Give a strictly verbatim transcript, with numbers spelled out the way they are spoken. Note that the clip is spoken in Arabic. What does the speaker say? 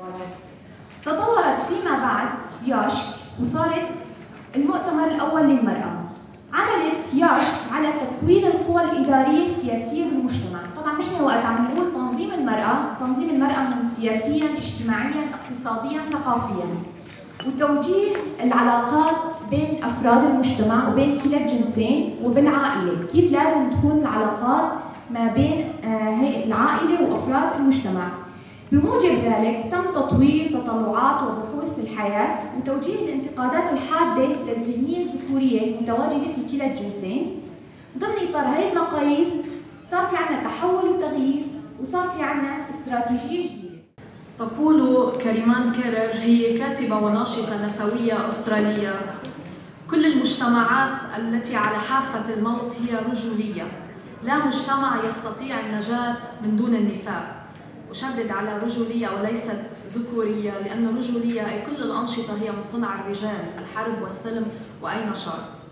تطورت فيما بعد ياشك وصارت المؤتمر الأول للمرأة. عملت ياشك على تكوين القوى الإدارية السياسية بالمجتمع. طبعا نحن وقت عم نقول تنظيم المرأة، تنظيم المرأة من سياسيا، اجتماعيا، اقتصاديا، ثقافيا، وتوجيه العلاقات بين أفراد المجتمع وبين كلا الجنسين وبالعائلة، كيف لازم تكون العلاقات ما بين العائلة وأفراد المجتمع. بموجب ذلك تم تطوير تطلعات وبحوث الحياة وتوجيه الانتقادات الحادة للذهنية الذكورية المتواجدة في كلا الجنسين. ضمن إطار هاي المقاييس صار في عنا تحول وتغيير، وصار في عنا استراتيجية جديدة. تقول كريمان كيرر، هي كاتبة وناشطة نسوية أسترالية: كل المجتمعات التي على حافة الموت هي رجولية، لا مجتمع يستطيع النجاة من دون النساء. أشدد على رجولية وليست ذكورية، لأن الرجولية أي كل الأنشطة هي من صنع الرجال، الحرب والسلم وأي نشاط.